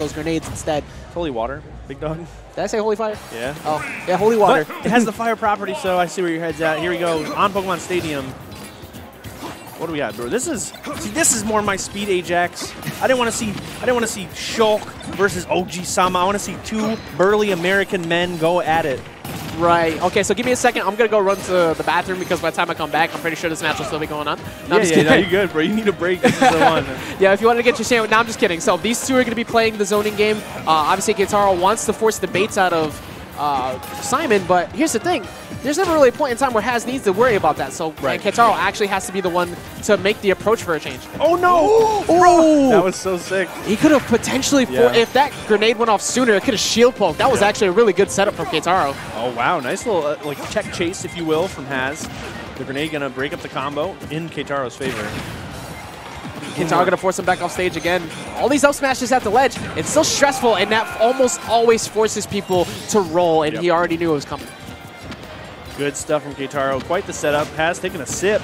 those grenades instead. Holy water, big dog. Did I say holy fire? Yeah. Oh, yeah, holy water. But it has the fire property, so I see where your head's at. Here we go on Pokemon Stadium. What do we got, bro? This is more my speed, Ajax. I didn't want to see Shulk versus OG Sama. I want to see two burly American men go at it. Right. Okay, so give me a second. I'm going to go run to the bathroom because by the time I come back, I'm pretty sure this match will still be going on. No, No, you're good, bro. You need a break. This is the one. Yeah, if you wanted to get your sandwich. No, I'm just kidding. So these two are going to be playing the zoning game. Obviously, Keitaro wants to force the baits out of Simon, but here's the thing. There's never really a point in time where Haz needs to worry about that. So right. Keitaro actually has to be the one to make the approach for a change. Oh, no! Oh! That was so sick. He could have potentially, if that grenade went off sooner, it could have shield poked. That was actually a really good setup from Keitaro. Oh, wow. Nice little like check chase, if you will, from Haz. The grenade going to break up the combo in Keitaro's favor. Keitaro going to force him back off stage again. All these up smashes at the ledge. It's still stressful, and that almost always forces people to roll, and he already knew it was coming. Good stuff from Keitaro. Quite the setup. Has taken a sip.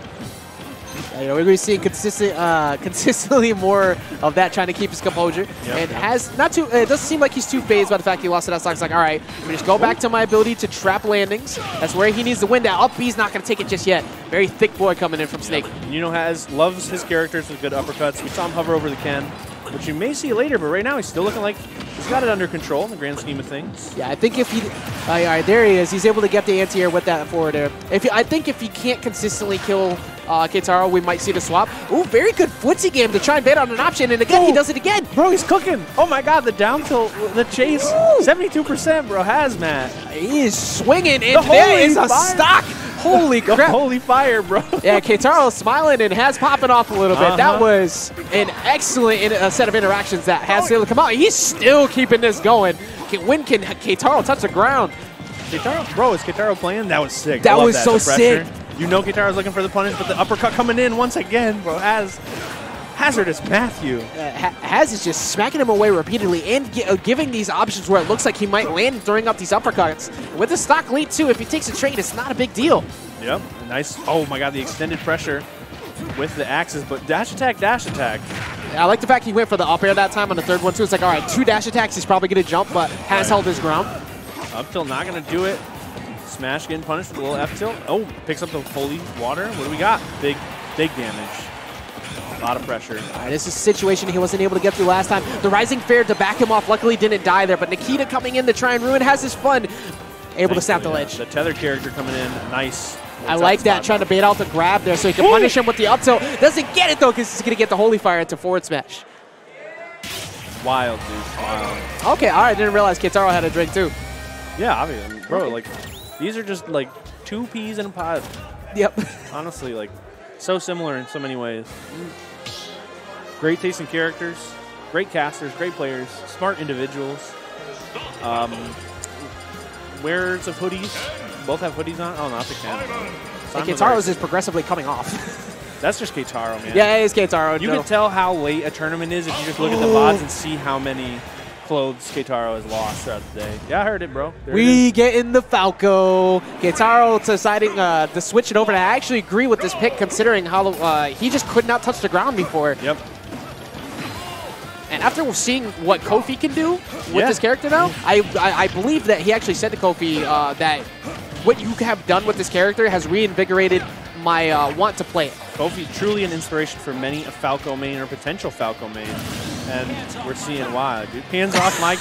You know, we're going to see consistently more of that, trying to keep his composure. And has not too. It doesn't seem like he's too phased by the fact he lost to that stock. It's like, all right, let me just go back to my ability to trap landings. That's where he needs to win that. Up B's not going to take it just yet. Very thick boy coming in from Snake. You know, Haz loves his characters with good uppercuts. We saw him hover over the Ken, which you may see later, but right now he's still looking like he's got it under control in the grand scheme of things. Yeah, I think if he, all right, there he is. He's able to get the anti-air with that forward air. I think if he can't consistently kill Keitaro, we might see the swap. Ooh, very good footsie game to try and bait on an option, and again, he does it again. Bro, he's cooking. Oh my God, the down tilt, the chase, 72%, bro, Hazmat. He is swinging, and there is a stock. Holy crap. The holy fire, bro. Yeah, Keitaro smiling and Haz popping off a little bit. That was an excellent set of interactions that Haz able to come out. He's still keeping this going. When can Keitaro touch the ground? Keitaro, bro, is Keitaro playing? That was sick. That was so sick. You know Keitaro's looking for the punish, but the uppercut coming in once again, bro. Hazardous Matthew. Haz is just smacking him away repeatedly and giving these options where it looks like he might land throwing up these uppercuts. With the stock lead, too, if he takes a trade, it's not a big deal. Yep. Nice. Oh, my God, the extended pressure with the axes, but dash attack, dash attack. I like the fact he went for the up air that time on the third one, too. It's like, all right, 2 dash attacks, he's probably going to jump, but Haz held his ground. Up tilt not going to do it. Smash getting punished with a little F tilt. Oh, picks up the holy water. What do we got? Big damage. A lot of pressure. All right, this is a situation he wasn't able to get through last time. The Rising Fair to back him off luckily didn't die there, but Nikita coming in to try and ruin Has his fun. Able to snap the ledge. The tether character coming in. Nice. I like that, trying to bait out the grab there so he can punish him with the up tilt. Doesn't get it, though, because he's going to get the holy fire into forward smash. Wild, dude. Wild. Okay, all right. Didn't realize Keitaro had a drink, too. Yeah, obviously. Bro, like, these are just, like, 2 peas in a pod. Yep. Honestly, like, so similar in so many ways. Great tasting characters, great casters, great players, smart individuals. Wearers of hoodies. Both have hoodies on. Oh, not the Ken. And Keitaro's is progressively coming off. That's just Keitaro, man. Yeah, it is Keitaro. You can tell how late a tournament is if you just look at the VODs and see how many clothes Keitaro has lost throughout the day. Yeah, I heard it, bro. We get in the Falco. Keitaro deciding to switch it over. And I actually agree with this pick considering how he just could not touch the ground before. Yep. And after seeing what Kofi can do with this character now, I believe that he actually said to Kofi that what you have done with this character has reinvigorated my want to play it. Kofi, truly an inspiration for many a Falco main or potential Falco main. And we're seeing why, dude. Hands off, Mike.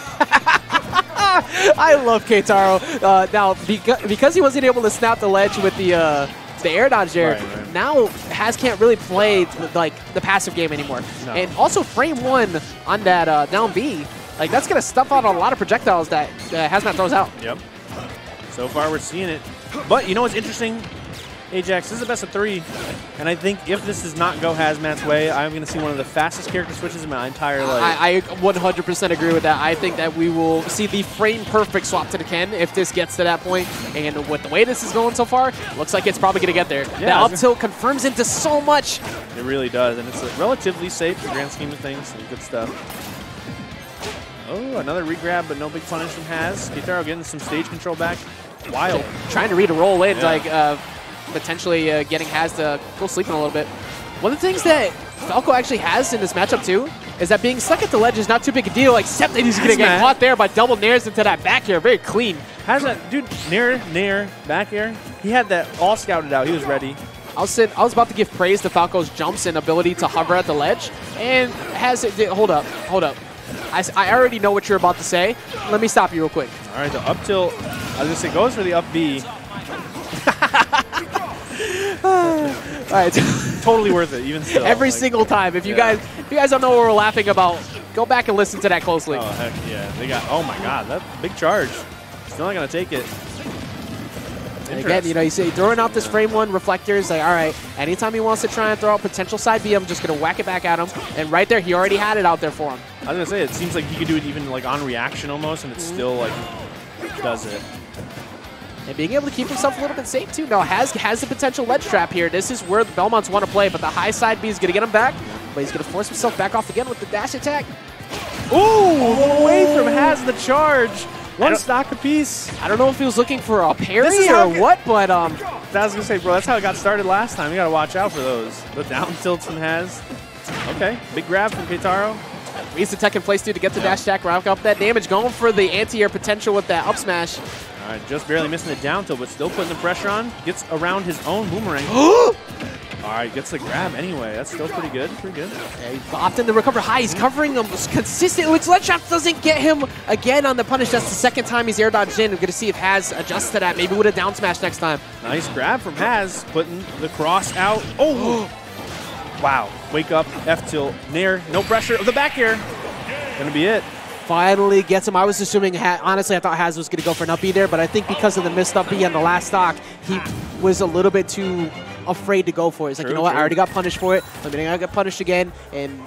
I love Keitaro. Now, because he wasn't able to snap the ledge with the air dodge there, now Haz can't really play like the passive game anymore. No. And also frame 1 on that down B, like that's going to stuff out a lot of projectiles that Hazmat throws out. Yep. So far we're seeing it. But you know what's interesting? Ajax, this is the best of 3, and I think if this does not go Hazmat's way, I'm going to see one of the fastest character switches in my entire life. I 100% agree with that. I think that we will see the frame-perfect swap to the Ken if this gets to that point, and with the way this is going so far, looks like it's probably going to get there. Yeah, that up tilt confirms into so much. It really does, and it's relatively safe in the grand scheme of things. Some good stuff. Oh, another regrab, but no big punish from Haz. Keitaro getting some stage control back. Wild. Trying to read a roll in, like potentially getting Haz to go sleeping a little bit. One of the things that Falco actually has in this matchup too is that being stuck at the ledge is not too big a deal, except that he's going to get Hazmat. caught there by double nairs into that back air. Very clean. Hazmat, dude, nair, back air. He had that all scouted out. He was ready. I was about to give praise to Falco's jumps and ability to hover at the ledge, and has it. Hold up. I already know what you're about to say. Let me stop you real quick. All right, the up tilt. I was gonna say goes for the up B. All right. Totally worth it, even still. Every single time. If you guys don't know what we're laughing about, go back and listen to that closely. Oh heck yeah! They got. Oh my God, that big charge. Still not gonna take it. And again, you know, you see throwing out this frame one reflectors, like, all right, anytime he wants to try and throw out potential side B, I'm just going to whack it back at him. And right there, he already had it out there for him. I was going to say, it seems like he could do it even like on reaction almost, and it still like does it. And being able to keep himself a little bit safe, too. Now, has the potential ledge trap here. This is where the Belmonts want to play, but the high side B is going to get him back. But he's going to force himself back off again with the dash attack. Ooh, away from has the charge. One stock apiece. I don't know if he was looking for a parry or what, but I was gonna say, bro, that's how it got started last time. You gotta watch out for those. The down tilts from has. Okay, big grab from Keitaro. reads the tech in place, too, to get the dash attack, rack up that damage, going for the anti-air potential with that up smash. All right, just barely missing the down tilt, but still putting the pressure on. Gets around his own boomerang. All right, gets the grab anyway. That's still pretty good. Pretty good. Yeah, he opted to recover high. He's covering him consistently, which ledge trap doesn't get him again on the punish. That's the second time he's air dodged in. We're going to see if Haz adjusts to that. Maybe with a down smash next time. Nice grab from Haz, putting the cross out. Oh! Wow. Wake up, F tilt, nair, no pressure of the back air. Gonna be it. Finally gets him. I was assuming, honestly, I thought Haz was going to go for an up B there, but I think because of the missed up B on the last stock, he was a little bit too afraid to go for it. He's like, you know what, I already got punished for it. Let me get punished again, and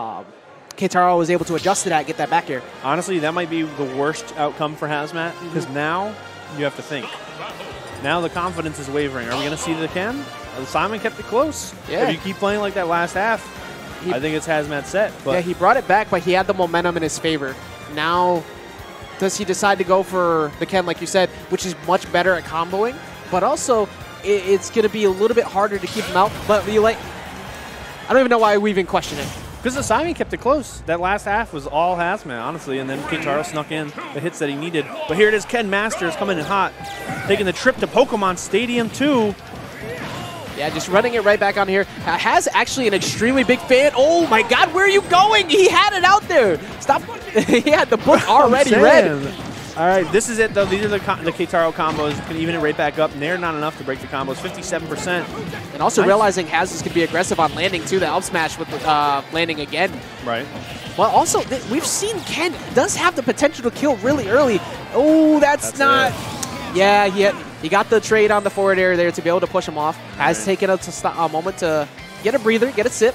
Keitaro was able to adjust to that, get that back air. Honestly, that might be the worst outcome for Hazmat, because now you have to think. Now the confidence is wavering. Are we going to see the Ken? Simon kept it close. Yeah. If you keep playing like that last half, I think it's Hazmat set. But yeah, he brought it back, but he had the momentum in his favor. Now, does he decide to go for the Ken, like you said, which is much better at comboing, but also it's going to be a little bit harder to keep him out. But I don't even know why we even question it. Because the Simon kept it close. That last half was all Hazmat, honestly, and then Keitaro snuck in the hits that he needed. But here it is, Ken Masters coming in hot, taking the trip to Pokemon Stadium 2. Yeah, just running it right back on here. Has actually an extremely big fan. Oh my God, where are you going? He had it out there. Stop. He had the book already read. All right, this is it, though. These are the Keitaro combos. Can even it right back up. Nair not enough to break the combos. 57%. And also realizing Haz is going to be aggressive on landing, too. The up smash with landing again. Right. Well, also, we've seen Ken does have the potential to kill really early. Oh, that's not. Yeah, he got the trade on the forward air there to be able to push him off. Has taken a moment to get a breather, get a sip.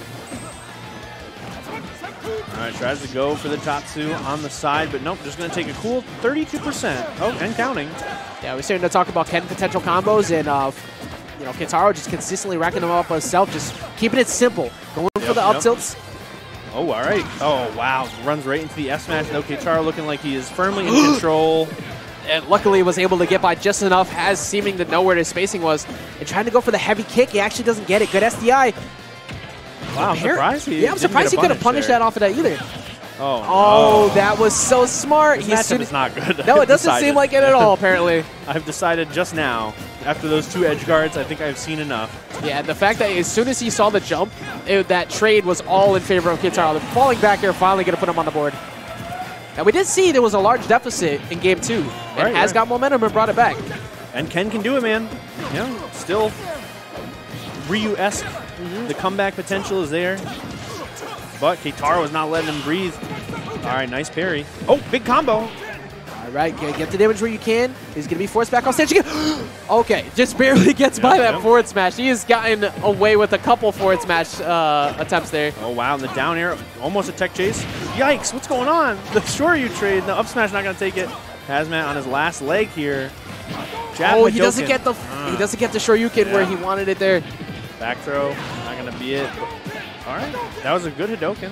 All right, tries to go for the Tatsu on the side, but nope, just going to take a cool 32%. Oh, and counting. Yeah, we're starting to talk about Ken potential combos, and Keitaro just consistently racking them up himself, just keeping it simple, going for the up tilts. Oh, all right. Oh, wow. Runs right into the F smash. No, Keitaro looking like he is firmly in control. And luckily was able to get by just enough, Has seeming to know where his spacing was, and trying to go for the heavy kick. He actually doesn't get it. Good SDI. Wow, I'm surprised he I'm surprised he couldn't punish that off of that either. Oh, no. That was so smart. This matchup is not good. No, it doesn't seem like it at all, apparently. I've decided just now, after those two edge guards, I think I've seen enough. Yeah, the fact that as soon as he saw the jump, that trade was all in favor of Keitaro. The falling back here finally going to put him on the board. And we did see there was a large deficit in Game 2. And Has got momentum and brought it back. And Ken can do it, man. Still Ryu-esque. The comeback potential is there. But Keitaro is not letting him breathe. All right, nice parry. Oh, big combo. All right, get the damage where you can. He's going to be forced back off stage again. Okay, just barely gets by that forward smash. He has gotten away with a couple forward smash attempts there. Oh, wow, and the down air, almost a tech chase. Yikes, what's going on? The Shoryu trade, the up smash not going to take it. Hazmat on his last leg here. He doesn't get the Shoryuken where he wanted it there. Back throw, not going to be it. All right, that was a good Hadoken.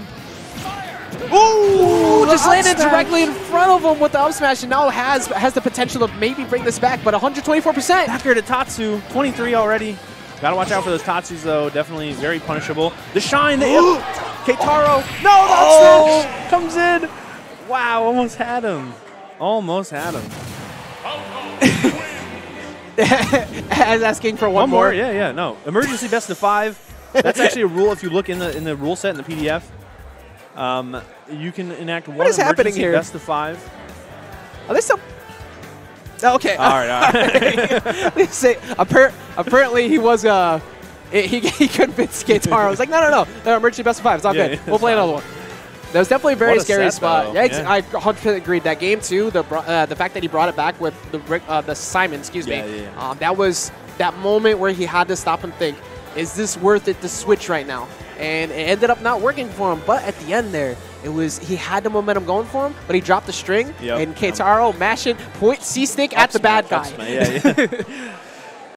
Ooh, just landed directly in front of him with the up smash, and now has the potential to maybe bring this back, but 124%. Back here to Tatsu, 23 already. Got to watch out for those Tatsus, though. Definitely very punishable. The shine, the Keitaro! No, that's comes in! Wow, almost had him. Almost had him. As asking for one more. Yeah, no. Emergency best of 5. That's actually a rule if you look in the rule set in the PDF. You can enact one emergency best of 5. Are they still? Okay. All right. Say, apparently he was he convinced Keitaro. I was like, no, emergency best of 5. It's all good. We'll play another one. That was definitely a very scary spot. Yeah, I 100% agreed. That game too. The fact that he brought it back with the Simon, that was that moment where he had to stop and think, is this worth it to switch right now? And it ended up not working for him. But at the end there, he had the momentum going for him, but he dropped the string, and Keitaro mashing point C-stick at the bad guy.